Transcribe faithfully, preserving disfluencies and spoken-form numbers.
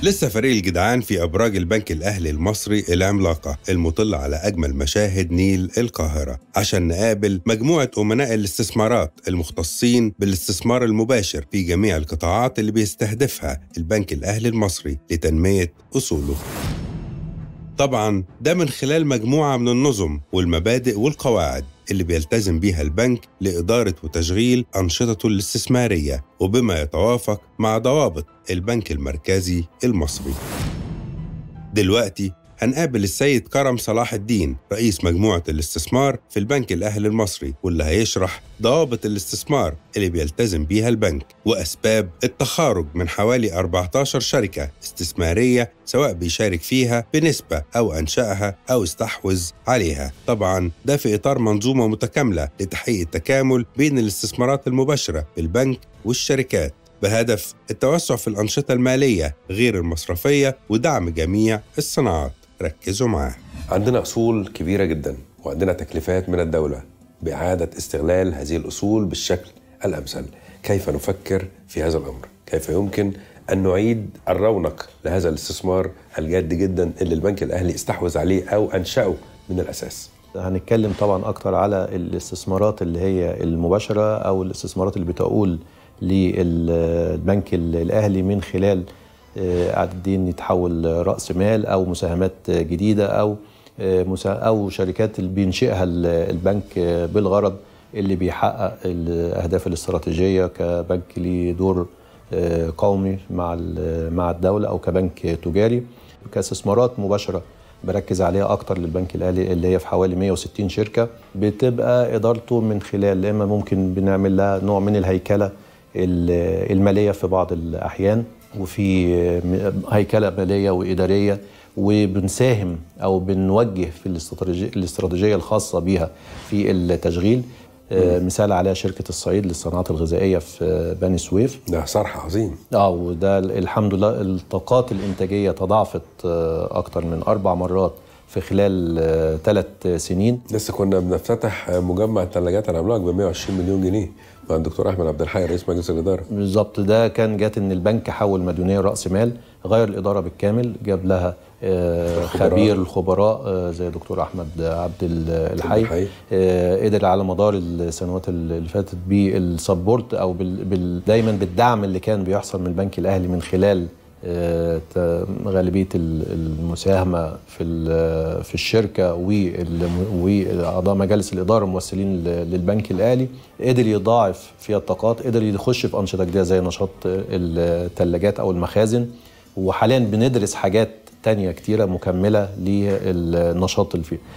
لسه فريق الجدعان في أبراج البنك الأهلي المصري العملاقة المطلة على أجمل مشاهد نيل القاهرة عشان نقابل مجموعة أمناء الاستثمارات المختصين بالاستثمار المباشر في جميع القطاعات اللي بيستهدفها البنك الأهلي المصري لتنمية أصوله. طبعاً ده من خلال مجموعة من النظم والمبادئ والقواعد اللي بيلتزم بيها البنك لإدارة وتشغيل أنشطته الاستثمارية وبما يتوافق مع ضوابط البنك المركزي المصري. دلوقتي هنقابل السيد كرم صلاح الدين رئيس مجموعة الاستثمار في البنك الأهلي المصري، واللي هيشرح ضوابط الاستثمار اللي بيلتزم بيها البنك وأسباب التخارج من حوالي أربعة عشر شركة استثمارية سواء بيشارك فيها بنسبة أو أنشأها أو استحوذ عليها. طبعا ده في إطار منظومة متكاملة لتحقيق التكامل بين الاستثمارات المباشرة بالبنك والشركات بهدف التوسع في الأنشطة المالية غير المصرفية ودعم جميع الصناعات. ركزوا معاه. عندنا أصول كبيرة جدا وعندنا تكليفات من الدولة بإعادة استغلال هذه الأصول بالشكل الأمثل. كيف نفكر في هذا الأمر؟ كيف يمكن أن نعيد الرونق لهذا الاستثمار الجاد جدا اللي البنك الأهلي استحوذ عليه أو أنشأه من الأساس؟ هنتكلم طبعا أكتر على الاستثمارات اللي هي المباشرة أو الاستثمارات اللي بتقول للبنك الأهلي من خلال قاعدين يتحول رأس مال أو مساهمات جديدة أو أو شركات اللي بينشئها البنك بالغرض اللي بيحقق الأهداف الاستراتيجية كبنك ليه دور قومي مع مع الدولة أو كبنك تجاري. كاستثمارات مباشرة بركز عليها أكتر للبنك الأهلي اللي هي في حوالي مئة وستين شركة بتبقى إدارته من خلال إما ممكن بنعمل لها نوع من الهيكلة المالية في بعض الأحيان وفي هيكلة مالية وإدارية وبنساهم أو بنوجه في الاستراتيجية الخاصة بها في التشغيل. مثال عليها شركة الصعيد للصناعات الغذائية في بني سويف. ده صرح عظيم. اه وده الحمد لله الطاقات الإنتاجية تضاعفت أكتر من أربع مرات في خلال ثلاث سنين. لسه كنا بنفتتح مجمع الثلاجات العملاق ب مئة وعشرين مليون جنيه مع الدكتور احمد عبد الحي رئيس مجلس الاداره. بالظبط، ده كان جات ان البنك حول مديونيه راس مال، غير الاداره بالكامل، جاب لها خبير الخبراء زي دكتور احمد عبد الحي، قدر على مدار السنوات اللي فاتت بالسبورت او بال دايما بالدعم اللي كان بيحصل من البنك الاهلي من خلال غالبيه المساهمه في في الشركه واعضاء مجالس الاداره الممثلين للبنك الاهلي، قدر يضاعف فيها الطاقات، قدر يخش في انشطه جديده زي نشاط الثلاجات او المخازن. وحاليا بندرس حاجات تانية كتيره مكمله للنشاط اللي فيه.